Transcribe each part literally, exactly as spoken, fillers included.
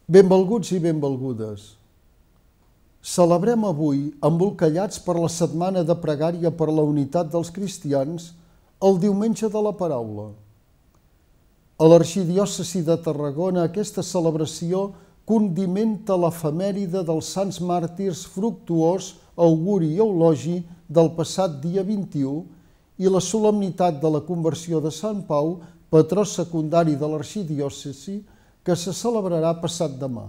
Benvolguts i benvolgudes. Celebrem avui, embolcallats per la setmana de pregària per la unitat dels cristians, el diumenge de la paraula. A l'arxidiòcesi de Tarragona aquesta celebració condimenta l'efemèride dels sants màrtirs Fructuós, Auguri i Eulogi del passat dia vint-i-u i la solemnitat de la conversió de Sant Pau, patró secundari de l'arxidiòcesi, que se celebrarà passat demà.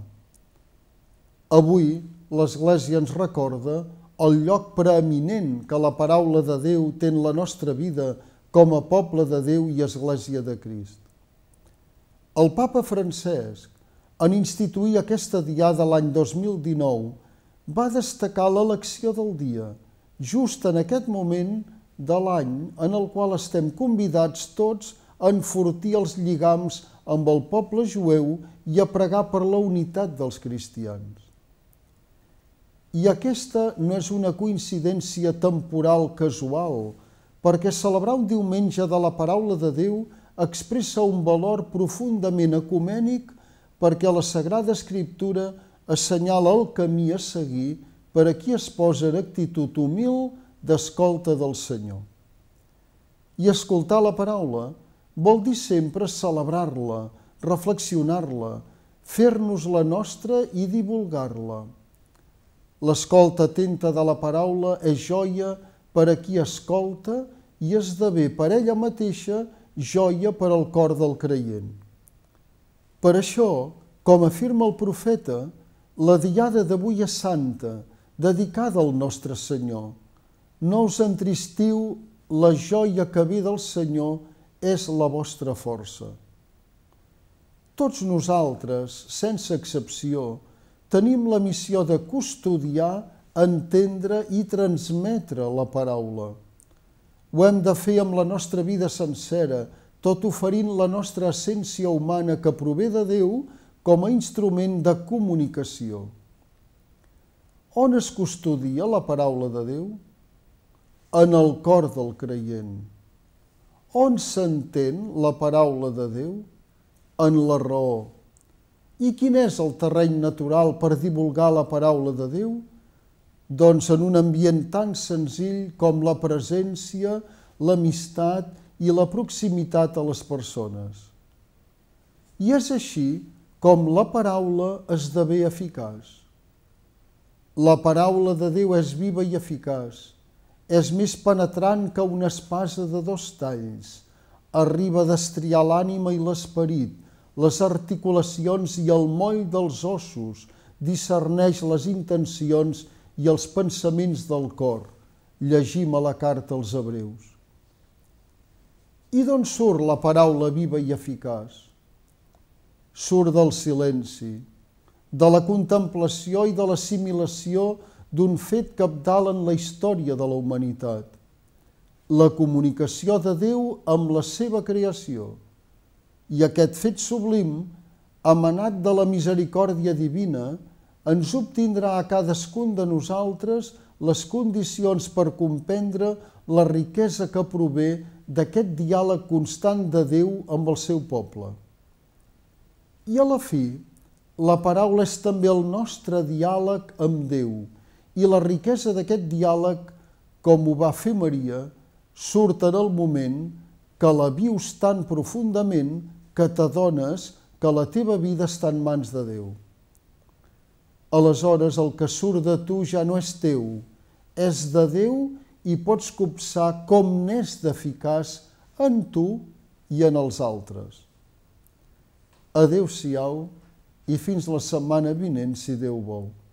Avui, l'Església ens recorda el lloc preeminent que la paraula de Déu té en la nostra vida com a poble de Déu i Església de Crist. El Papa Francesc, en instituir aquesta diada l'any dos mil dinou, va destacar l'elecció del dia, just en aquest moment de l'any en el qual estem convidats tots a enfortir els lligams amb el poble jueu i a pregar per la unitat dels cristians. I aquesta no és una coincidència temporal casual, perquè celebrar un diumenge de la paraula de Déu expressa un valor profundament ecumènic perquè la Sagrada Escriptura assenyala el camí a seguir per a qui es posa en actitud humil d'escolta del Senyor. I escoltar la paraula vol dir sempre celebrar-la, reflexionar-la, fer-nos la nostra i divulgar-la. L'escolta atenta de la paraula és joia per a qui escolta i esdevé per ella mateixa joia per al cor del creient. Per això, com afirma el profeta, la diada d'avui és santa, dedicada al nostre Senyor. No us entristiu, la joia que ve del Senyor és la vostra força. Tots nosaltres, sense excepció, tenim la missió de custodiar, entendre i transmetre la paraula. Ho hem de fer amb la nostra vida sencera, tot oferint la nostra essència humana que prové de Déu com a instrument de comunicació. On es custodia la paraula de Déu? En el cor del creient. On s'entén la paraula de Déu? En la raó. I quin és el terreny natural per divulgar la paraula de Déu? Doncs en un ambient tan senzill com la presència, l'amistat i la proximitat a les persones. I és així com la paraula esdevé eficaç. La paraula de Déu és viva i eficaç. És més penetrant que una espasa de dos talls. Arriba a destriar l'ànima i l'esperit, les articulacions i el moll dels ossos, discerneix les intencions i els pensaments del cor. Llegim a la carta als Hebreus. I d'on surt la paraula viva i eficaç? Surt del silenci, de la contemplació i de l'assimilació d'un fet cabdal en la història de la humanitat, la comunicació de Déu amb la seva creació. I aquest fet sublim, emanat de la misericòrdia divina, ens obtindrà a cadascun de nosaltres les condicions per comprendre la riquesa que prové d'aquest diàleg constant de Déu amb el seu poble. I a la fi, la paraula és també el nostre diàleg amb Déu, i la riquesa d'aquest diàleg, com ho va fer Maria, surt en el moment que la vius tan profundament que t'adones que la teva vida està en mans de Déu. Aleshores el que surt de tu ja no és teu, és de Déu i pots copsar com n'és d'eficaç en tu i en els altres. Adéu-siau i fins la setmana vinent, si Déu vol.